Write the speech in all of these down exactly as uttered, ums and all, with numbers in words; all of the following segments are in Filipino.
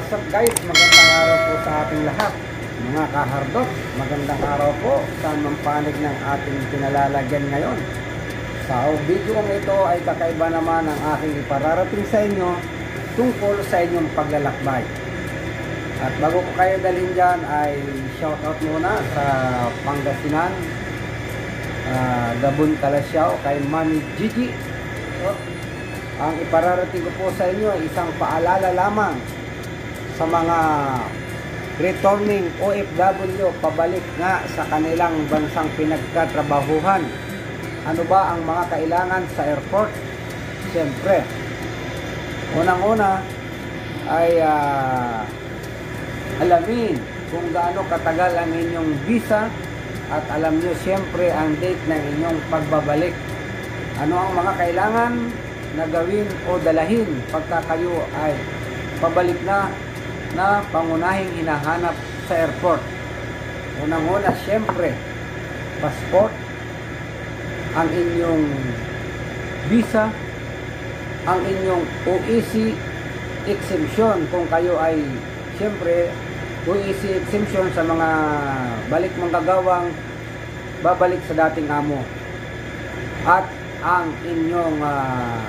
What's up guys? Magandang araw po sa ating lahat. Mga kahardot, magandang araw po sa mampanig ng ating pinalalagyan ngayon. Sa video ito ay kakaiba naman ang aking ipararating sa inyo tungkol sa inyong paglalakbay. At bago ko kayo dalhin dyan ay shoutout muna sa Pangasinan, uh, Gabon Kalasyaw, kay Mami Gigi. So, ang ipararating ko po sa inyo ay isang paalala lamang sa mga returning O F W pabalik nga sa kanilang bansang pinagkatrabahuhan. Ano ba ang mga kailangan sa airport? Siyempre, unang-una ay uh, alamin kung gaano katagal ang inyong visa at alam nyo siyempre ang date ng inyong pagbabalik. Ano ang mga kailangan na gawin o dalahin pagka kayo ay pabalik na na pangunahing hinahanap sa airport. Unang-una, siyempre, passport, ang inyong visa, ang inyong O E C exemption kung kayo ay, siyempre, O E C exemption sa mga balik manggagawang babalik sa dating amo. At ang inyong uh,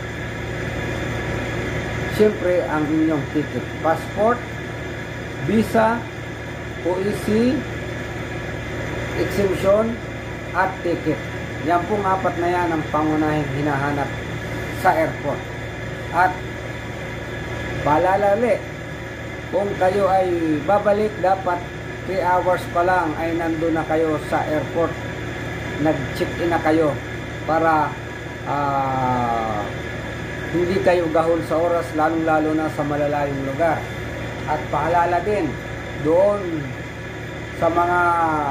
siyempre, ang inyong ticket, passport, visa, O E C, exemption, at ticket. Yan pong apat na yan ang pangunahing hinahanap sa airport. At paalala ulit, kung kayo ay babalik, dapat three hours pa lang ay nandun na kayo sa airport. Nag-check-in na kayo para uh, hindi kayo gahol sa oras, lalong-lalo na sa malalayong lugar. At paalala din, doon sa mga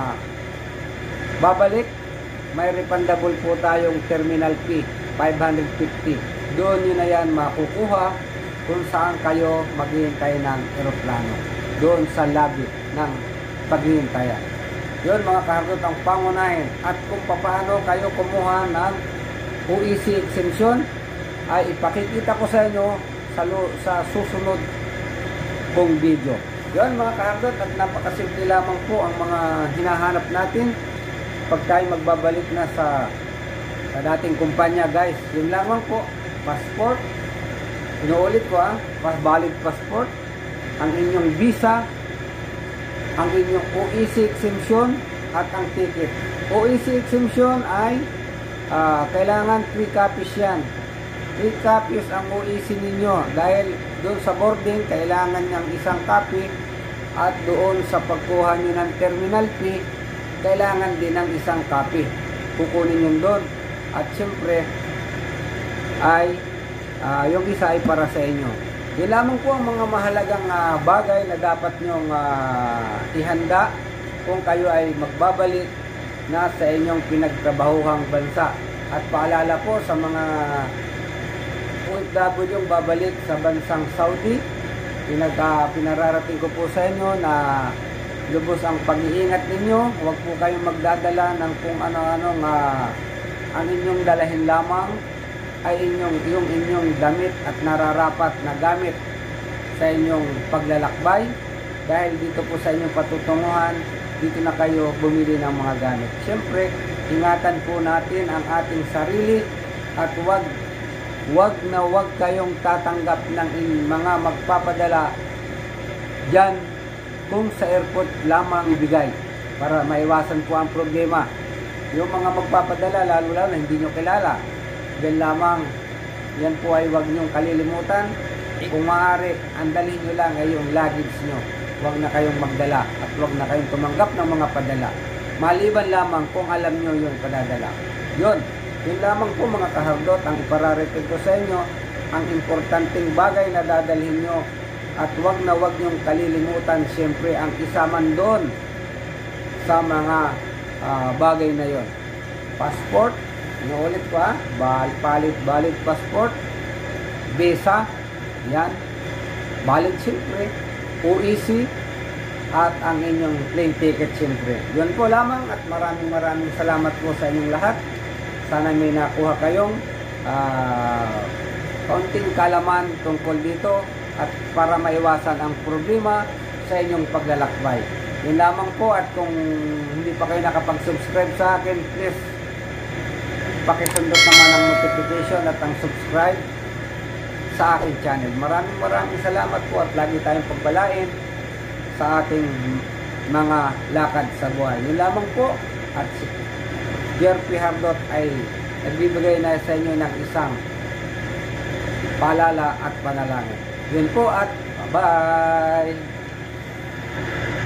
babalik, may refundable po tayong terminal fee, five hundred fifty. Doon nyo na yan makukuha kung saan kayo maghihintay ng eroplano. Doon sa lobby ng paghihintayan. Yun mga kahardot ang pangunahin. At kung paano kayo kumuha ng O E C exemption, ay ipakikita ko sa inyo sa, sa susunod kong video. Yun mga kahardot, at napakasimple lamang po ang mga hinahanap natin pag tayo magbabalik na sa, sa dating kumpanya guys. Yun lamang po, passport, inuulit ko ah, valid passport, ang inyong visa, ang inyong O E C exemption, at ang ticket. O E C exemption ay uh, kailangan three copies yan. three copies ang O E C ninyo dahil doon sa boarding kailangan niyang isang copy at doon sa pagkuha niyo ng terminal fee kailangan din ng isang copy. Kukunin niyo doon at siyempre ay uh, yung isa ay para sa inyo. Yun lamang po ang mga mahalagang uh, bagay na dapat nyong uh, ihanda kung kayo ay magbabalik na sa inyong pinagtrabahuhang bansa. At paalala po sa mga O F W yung babalik sa bansang Saudi, pinag, uh, pinararating ko po sa inyo na lubos ang pag-iingat ninyo. Huwag po kayong magdadala ng kung ano-anong uh, ang inyong dalahin lamang ay inyong, yung inyong damit at nararapat na gamit sa inyong paglalakbay, dahil dito po sa inyong patutunguhan, dito na kayo bumili ng mga gamit. Siyempre, ingatan po natin ang ating sarili at huwag Huwag na huwag kayong tatanggap ng mga magpapadala dyan kung sa airport lamang ibigay para maiwasan po ang problema. Yung mga magpapadala, lalo-lalo na hindi nyo kilala, dyan lamang, yan po ay huwag nyong kalilimutan. Kung maaari, andalhin nyo lang ay yung luggage nyo. Huwag na kayong magdala at huwag na kayong tumanggap ng mga padala. Maliban lamang kung alam nyo yung padadala. Yun. Yun lamang po mga kahardot ang ipararating ko sa inyo, ang importanteng bagay na dadalhin nyo, at wag na wag nyong kalilimutan siyempre ang isa man doon sa mga uh, bagay na yon. Passport, inuulit ko ha, valid, valid passport, visa, yan, valid siyempre, O E C, at ang inyong plane ticket siyempre. Yun po lamang at maraming maraming salamat po sa inyong lahat. Sana may nakuha kayong uh, kaunting kalaman tungkol dito at para maiwasan ang problema sa inyong paglalakbay. Yun lamang po, at kung hindi pa kayo nakapag-subscribe sa akin, please pakisundot naman ang notification at ang subscribe sa aking channel. Maraming maraming salamat po at lagi tayong pagbalain sa ating mga lakad sa buhay. Yun lamang po, at si Jerpy Hardot ay nagbibigay na sa inyo ng isang paalala at panalangin. Yun po, at bye-bye!